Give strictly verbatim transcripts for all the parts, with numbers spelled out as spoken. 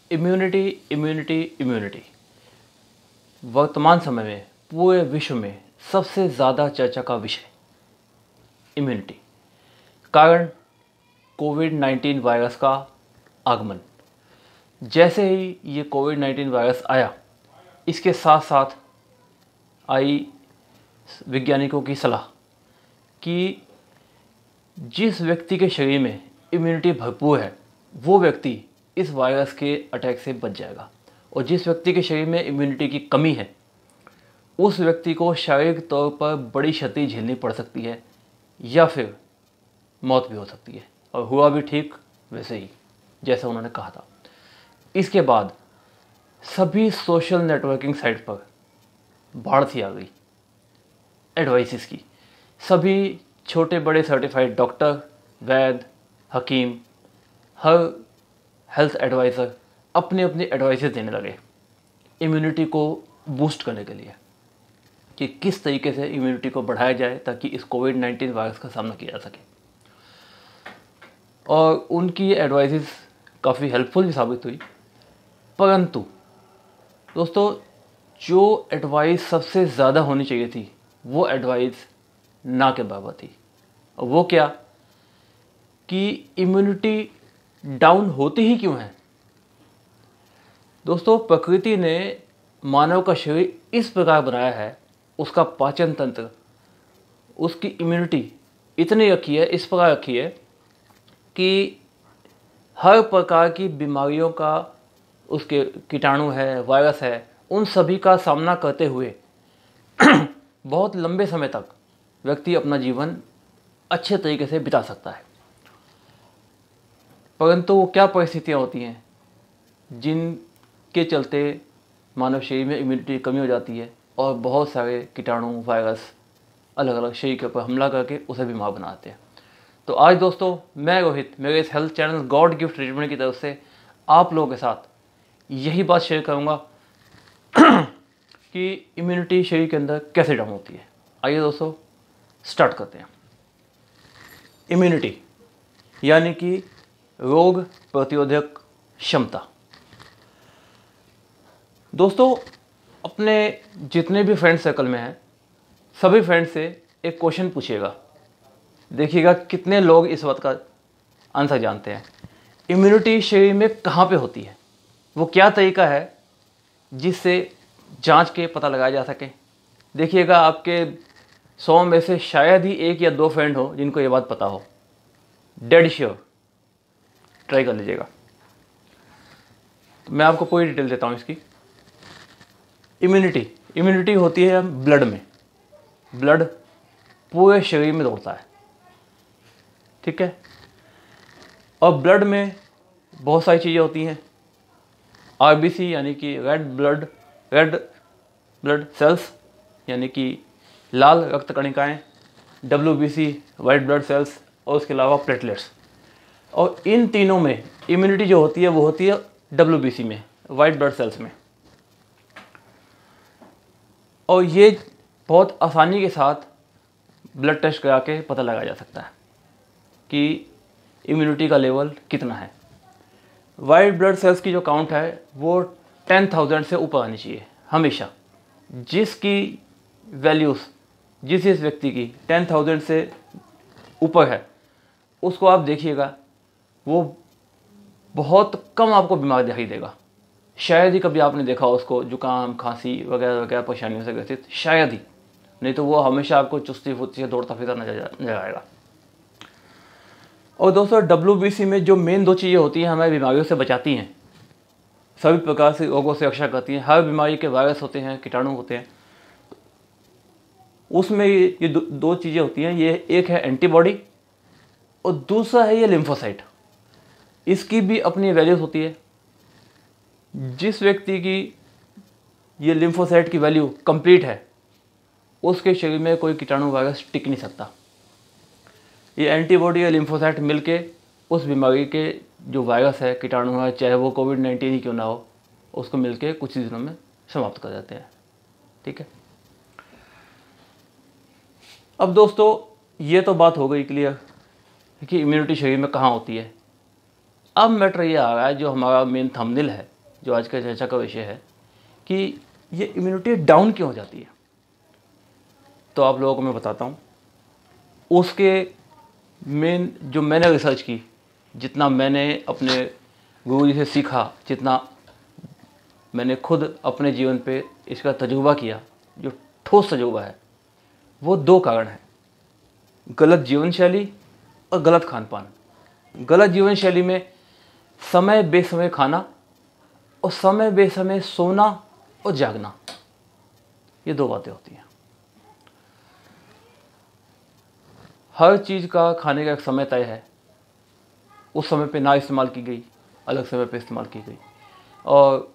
Immunity immunity immunity वर्तमान समय में पूरे विश्व में सबसे ज़्यादा चर्चा का विषय इम्यूनिटी। कारण कोविड नाइन्टीन वायरस का आगमन। जैसे ही ये कोविड नाइन्टीन वायरस आया, इसके साथ साथ आई वैज्ञानिकों की सलाह कि जिस व्यक्ति के शरीर में इम्यूनिटी भरपूर है वो व्यक्ति इस वायरस के अटैक से बच जाएगा, और जिस व्यक्ति के शरीर में इम्यूनिटी की कमी है उस व्यक्ति को शारीरिक तौर पर बड़ी क्षति झेलनी पड़ सकती है या फिर मौत भी हो सकती है। और हुआ भी ठीक वैसे ही जैसा उन्होंने कहा था। इसके बाद सभी सोशल नेटवर्किंग साइट पर बाढ़ सी आ गई एडवाइसेस की। सभी छोटे बड़े सर्टिफाइड डॉक्टर, वैद्य, हकीम, हर हेल्थ एडवाइज़र अपने अपनी एडवाइसेस देने लगे इम्यूनिटी को बूस्ट करने के लिए कि किस तरीके से इम्यूनिटी को बढ़ाया जाए ताकि इस कोविड नाइन्टीन वायरस का सामना किया जा सके। और उनकी एडवाइसेस काफ़ी हेल्पफुल भी साबित हुई। परंतु दोस्तों, जो एडवाइस सबसे ज़्यादा होनी चाहिए थी वो एडवाइस ना के बराबर थी। और वो क्या कि इम्यूनिटी डाउन होती ही क्यों है। दोस्तों, प्रकृति ने मानव का शरीर इस प्रकार बनाया है, उसका पाचन तंत्र, उसकी इम्यूनिटी इतनी रखी है, इस प्रकार रखी है कि हर प्रकार की बीमारियों का, उसके कीटाणु है, वायरस है, उन सभी का सामना करते हुए बहुत लंबे समय तक व्यक्ति अपना जीवन अच्छे तरीके से बिता सकता है। परंतु वो क्या परिस्थितियाँ होती हैं जिनके चलते मानव शरीर में इम्यूनिटी की कमी हो जाती है और बहुत सारे कीटाणु, वायरस अलग अलग शरीर के ऊपर हमला करके उसे बीमार बनाते हैं। तो आज दोस्तों, मैं रोहित मेरे इस health channel God gift treatment की तरफ से आप लोगों के साथ यही बात शेयर करूँगा कि इम्यूनिटी शरीर के अंदर कैसे डाउन होती है। आइए दोस्तों स्टार्ट करते हैं। इम्यूनिटी यानी कि रोग प्रतिरोधक क्षमता। दोस्तों, अपने जितने भी फ्रेंड सर्कल में हैं सभी फ्रेंड से एक क्वेश्चन पूछिएगा, देखिएगा कितने लोग इस बात का आंसर जानते हैं। इम्यूनिटी शरीर में कहाँ पे होती है, वो क्या तरीका है जिससे जांच के पता लगाया जा सके। देखिएगा आपके सौ में से शायद ही एक या दो फ्रेंड हो जिनको ये बात पता हो। डेड श्योर, ट्राई कर लीजिएगा। तो मैं आपको पूरी डिटेल देता हूँ इसकी। इम्यूनिटी इम्यूनिटी होती है ब्लड में। ब्लड पूरे शरीर में दौड़ता है, ठीक है। और ब्लड में बहुत सारी चीज़ें होती हैं। आरबीसी यानी कि red blood red blood cells यानी कि लाल रक्त कणिकाएँ, डब्ल्यूबीसी वाइट ब्लड सेल्स, और उसके अलावा प्लेटलेट्स। और इन तीनों में इम्यूनिटी जो होती है वो होती है डब्ल्यूबीसी में, वाइट ब्लड सेल्स में। और ये बहुत आसानी के साथ ब्लड टेस्ट करा के पता लगाया जा सकता है कि इम्यूनिटी का लेवल कितना है। वाइट ब्लड सेल्स की जो काउंट है वो टेन थाउजेंड से ऊपर आनी चाहिए हमेशा। जिसकी वैल्यूज़ जिस जिस व्यक्ति की टेन थाउजेंड से ऊपर है उसको आप देखिएगा वो बहुत कम आपको बीमार दिखाई देगा। शायद ही कभी आपने देखा उसको जुकाम, खांसी वगैरह वगैरह परेशानियों से ग्रसित, शायद ही, नहीं तो वो हमेशा आपको चुस्ती फुर्ती से दौड़ता फिरता नजर नजर आएगा। और दोस्तों, डब्ल्यूबीसी में जो मेन दो चीज़ें होती हैं हमें बीमारियों से बचाती हैं, सभी प्रकार से रोगों से रक्षा करती हैं। हर बीमारी के वायरस होते हैं, कीटाणु होते हैं, उसमें ये, ये दो, दो चीज़ें होती हैं। ये एक है एंटीबॉडी और दूसरा है ये लिम्फोसाइट। इसकी भी अपनी वैल्यूज होती है। जिस व्यक्ति की ये लिम्फोसाइट की वैल्यू कंप्लीट है उसके शरीर में कोई कीटाणु वायरस टिक नहीं सकता। ये एंटीबॉडी या लिम्फोसाइट मिलके उस बीमारी के जो वायरस है, कीटाणु है, चाहे वो कोविड नाइन्टीन ही क्यों ना हो, उसको मिलके कुछ ही दिनों में समाप्त कर देते हैं, ठीक है। अब दोस्तों, ये तो बात हो गई क्लियर कि इम्यूनिटी शरीर में कहाँ होती है। अब मैटर ये आ रहा है, जो हमारा मेन थंबनेल है जो आज का चर्चा का विषय है कि ये इम्यूनिटी डाउन क्यों हो जाती है। तो आप लोगों को मैं बताता हूँ उसके मेन, जो मैंने रिसर्च की, जितना मैंने अपने गुरु जी से सीखा, जितना मैंने खुद अपने जीवन पे इसका तजुर्बा किया, जो ठोस तजुर्बा है, वो दो कारण हैं, गलत जीवन शैली और गलत खान पान। गलत जीवन शैली में समय बेसमय खाना और समय बेसमय सोना और जागना, ये दो बातें होती हैं। हर चीज़ का खाने का एक समय तय है, उस समय पे ना इस्तेमाल की गई, अलग समय पे इस्तेमाल की गई। और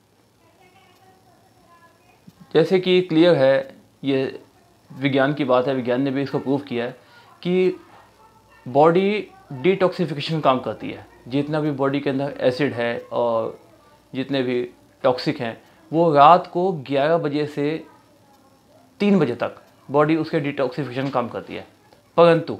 जैसे कि क्लियर है, ये विज्ञान की बात है, विज्ञान ने भी इसको प्रूव किया है कि बॉडी डिटॉक्सिफिकेशन काम करती है। जितना भी बॉडी के अंदर एसिड है और जितने भी टॉक्सिक हैं, वो रात को ग्यारह बजे से तीन बजे तक बॉडी उसके डिटॉक्सिफिकेशन काम करती है। परंतु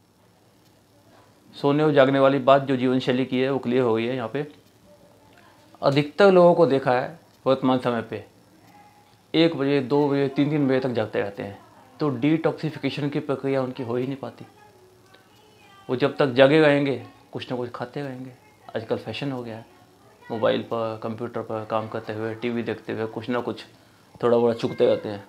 सोने और जागने वाली बात जो जीवन शैली की है वो क्लियर हो गई है। यहाँ पे अधिकतर लोगों को देखा है वर्तमान समय पे एक बजे, दो बजे, तीन तीन बजे तक जागते रहते हैं, तो डिटॉक्सिफिकेशन की प्रक्रिया उनकी हो ही नहीं पाती। वो जब तक जागे रहेंगे कुछ ना कुछ खाते रहेंगे। आजकल फैशन हो गया है, मोबाइल पर, कंप्यूटर पर काम करते हुए, टीवी देखते हुए कुछ ना कुछ थोड़ा बड़ा चुगते रहते हैं।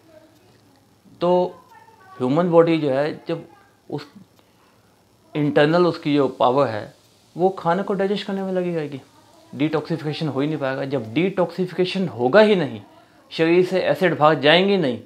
तो ह्यूमन बॉडी जो है, जब उस इंटरनल उसकी जो पावर है वो खाने को डाइजेस्ट करने में लगी रहेगी, डिटॉक्सिफिकेशन हो ही नहीं पाएगा। जब डिटॉक्सिफिकेशन होगा ही नहीं, शरीर से एसिड भाग जाएंगे नहीं,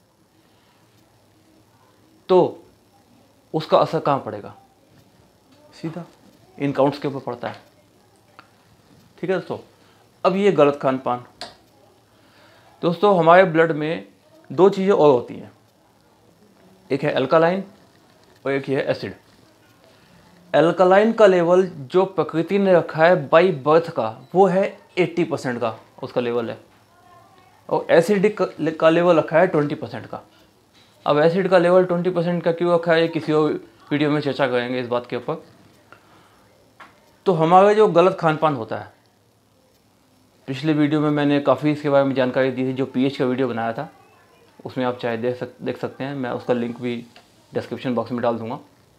तो उसका असर कहाँ पड़ेगा? सीधा इन काउंट्स के ऊपर पड़ता है। ठीक है दोस्तों। अब ये गलत खान पान, दोस्तों हमारे ब्लड में दो चीज़ें और होती हैं, एक है अल्कालाइन और एक है एसिड। अल्कालाइन का लेवल जो प्रकृति ने रखा है बाई बर्थ का, वो है अस्सी परसेंट का उसका लेवल है, और एसिडिक का लेवल रखा है बीस परसेंट का। अब एसिड का लेवल बीस परसेंट का क्यों रखा है, किसी और वीडियो में चर्चा करेंगे इस बात के ऊपर। तो हमारा जो गलत खान पान होता है, पिछले वीडियो में मैंने काफ़ी इसके बारे में जानकारी दी थी, जो पीएच का वीडियो बनाया था, उसमें आप चाहे देख सक देख सकते हैं, मैं उसका लिंक भी डिस्क्रिप्शन बॉक्स में डाल दूंगा।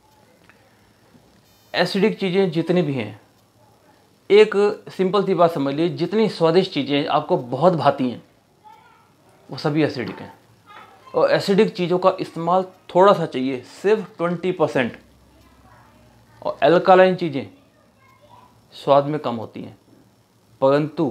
एसिडिक चीज़ें जितनी भी हैं, एक सिंपल सी बात समझ लीजिए, जितनी स्वादिष्ट चीज़ें आपको बहुत भाती हैं वो सभी एसिडिक हैं। और एसिडिक चीज़ों का इस्तेमाल थोड़ा सा चाहिए, सिर्फ बीस परसेंट। और एल्कालाइन चीज़ें स्वाद में कम होती हैं, परंतु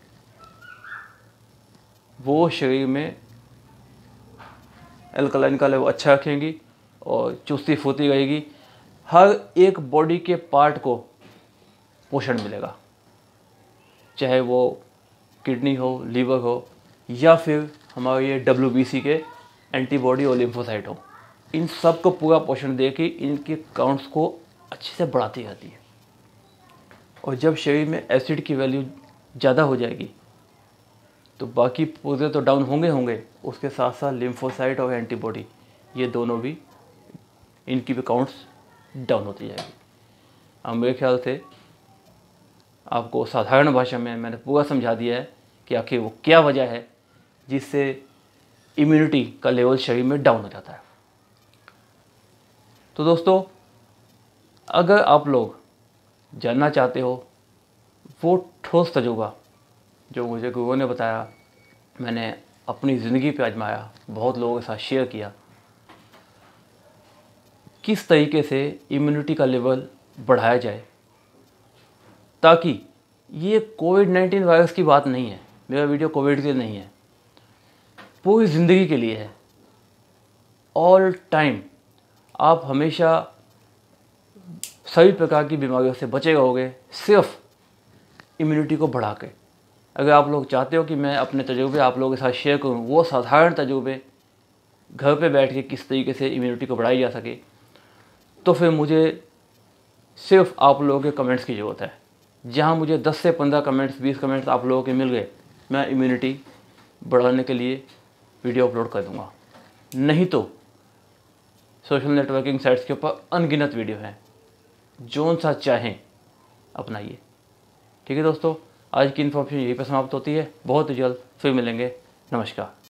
वो शरीर में एल्कालाइन का लेवल अच्छा रखेंगी और चुस्ती फुर्ती रहेगी। हर एक बॉडी के पार्ट को पोषण मिलेगा, चाहे वो किडनी हो, लीवर हो, या फिर हमारे ये डब्ल्यू बी सी के एंटीबॉडी और लिम्फोसाइट हो। इन सब को पूरा पोषण दे के इनके काउंट्स को अच्छे से बढ़ाती रहती है। और जब शरीर में एसिड की वैल्यू ज़्यादा हो जाएगी तो बाकी पुर्जे तो डाउन होंगे होंगे उसके साथ साथ लिम्फोसाइट और एंटीबॉडी, ये दोनों भी, इनकी भी काउंट्स डाउन होती जाएगी। अब मेरे ख्याल से आपको साधारण भाषा में मैंने पूरा समझा दिया है कि आखिर वो क्या वजह है जिससे इम्यूनिटी का लेवल शरीर में डाउन हो जाता है। तो दोस्तों, अगर आप लोग जानना चाहते हो वो ठोस तजुर्बा जो मुझे गुरुओं ने बताया, मैंने अपनी ज़िंदगी पे आजमाया, बहुत लोगों के साथ शेयर किया, किस तरीके से इम्यूनिटी का लेवल बढ़ाया जाए, ताकि ये कोविड नाइन्टीन वायरस की बात नहीं है, मेरा वीडियो कोविड के लिए नहीं है, पूरी ज़िंदगी के लिए है। ऑल टाइम आप हमेशा सभी प्रकार की बीमारियों से बचे रहोगे, सिर्फ इम्यूनिटी को बढ़ा के। अगर आप लोग चाहते हो कि मैं अपने तजुर्बे आप लोगों के साथ शेयर करूं, वो साधारण तजुर्बे घर पे बैठ के किस तरीके से इम्यूनिटी को बढ़ाई जा सके, तो फिर मुझे सिर्फ आप लोगों के कमेंट्स की ज़रूरत है। जहां मुझे दस से पंद्रह कमेंट्स, बीस कमेंट्स आप लोगों के मिल गए, मैं इम्यूनिटी बढ़ाने के लिए वीडियो अपलोड कर दूँगा। नहीं तो सोशल नेटवर्किंग साइट्स के ऊपर अनगिनत वीडियो हैं, जोन सा चाहें अपनाइए। ठीक है दोस्तों, आज की इन्फॉर्मेशन यहीं पर समाप्त होती है। बहुत जल्द फिर मिलेंगे। नमस्कार।